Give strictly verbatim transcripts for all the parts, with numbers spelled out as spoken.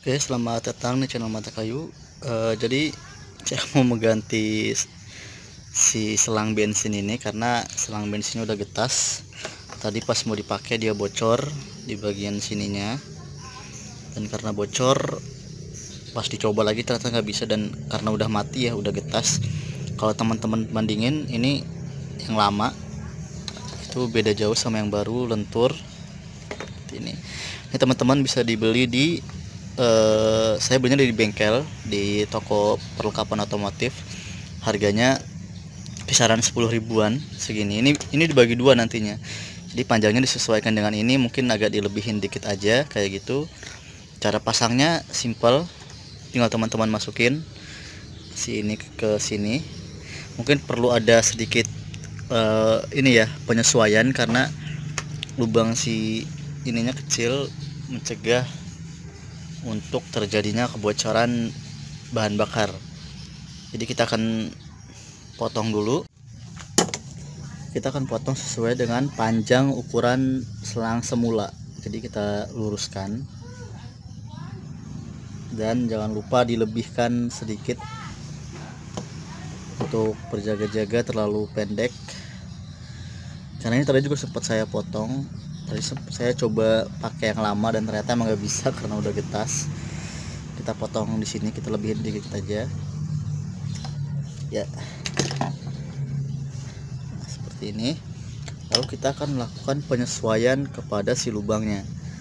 Oke, selamat datang di channel Mata Kayu. Eh, jadi saya mau mengganti si selang bensin ini karena selang bensinnya udah getas. Tadi pas mau dipakai dia bocor di bagian sininya, dan karena bocor pas dicoba lagi ternyata nggak bisa, dan karena udah mati ya, udah getas. Kalau teman-teman bandingin ini yang lama itu beda jauh sama yang baru, lentur ini. Ini teman-teman bisa dibeli di Uh, saya belinya di bengkel, di toko perlengkapan otomotif. Harganya kisaran sepuluh ribuan segini. Ini ini dibagi dua nantinya. Jadi panjangnya disesuaikan dengan ini, mungkin agak dilebihin dikit aja kayak gitu. Cara pasangnya simple. Tinggal teman-teman masukin si ini ke sini. Mungkin perlu ada sedikit uh, ini ya, penyesuaian karena lubang si ininya kecil, mencegah untuk terjadinya kebocoran bahan bakar. Jadi kita akan potong dulu. Kita akan potong sesuai dengan panjang ukuran selang semula. Jadi kita luruskan, dan jangan lupa dilebihkan sedikit untuk berjaga-jaga terlalu pendek. Karena ini tadi juga sempat saya potong. Tadi saya coba pakai yang lama dan ternyata emang nggak bisa karena udah getas. Kita potong di sini, kita lebihin dikit aja ya. Nah, seperti ini. Lalu kita akan melakukan penyesuaian kepada si lubangnya.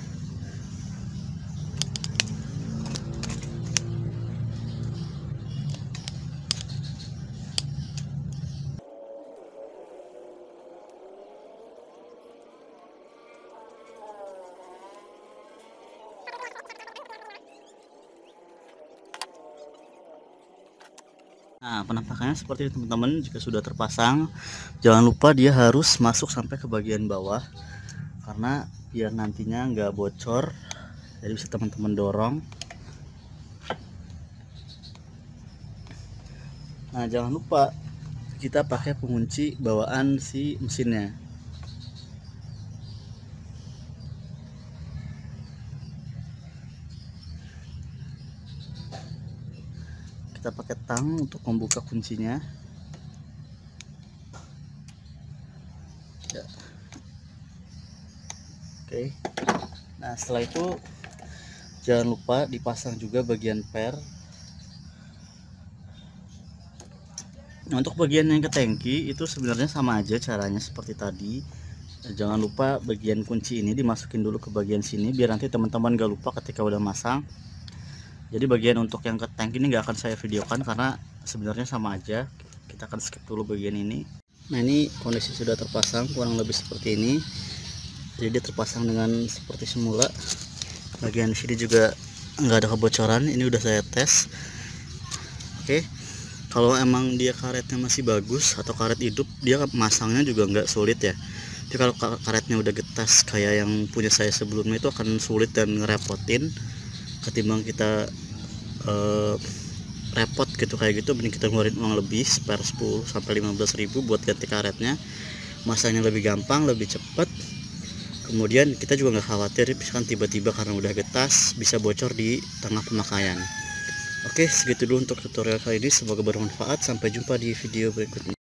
Nah, penampakannya seperti itu teman-teman. Jika sudah terpasang, jangan lupa dia harus masuk sampai ke bagian bawah, karena biar nantinya nggak bocor. Jadi bisa teman-teman dorong. Nah, jangan lupa kita pakai pengunci bawaan si mesinnya. Kita pakai tang untuk membuka kuncinya ya. Oke, nah setelah itu jangan lupa dipasang juga bagian per. Nah, untuk bagian yang ke tangki itu sebenarnya sama aja caranya seperti tadi. Jangan lupa bagian kunci ini dimasukin dulu ke bagian sini, biar nanti teman-teman gak lupa ketika udah masang. Jadi bagian untuk yang ke tank ini nggak akan saya videokan karena sebenarnya sama aja. Kita akan skip dulu bagian ini. Nah, ini kondisi sudah terpasang kurang lebih seperti ini. Jadi dia terpasang dengan seperti semula. Bagian sini juga nggak ada kebocoran. Ini udah saya tes. Oke, kalau emang dia karetnya masih bagus atau karet hidup, dia masangnya juga nggak sulit ya. Jadi kalau karetnya udah getas kayak yang punya saya sebelumnya, itu akan sulit dan ngerepotin. Ketimbang kita uh, repot gitu kayak gitu, mending kita ngeluarin uang lebih, spare sepuluh sampai lima belas ribu buat ganti karetnya. Masanya lebih gampang, lebih cepat. Kemudian kita juga nggak khawatir misalkan tiba-tiba karena udah getas bisa bocor di tengah pemakaian. Oke, segitu dulu untuk tutorial kali ini, semoga bermanfaat. Sampai jumpa di video berikutnya.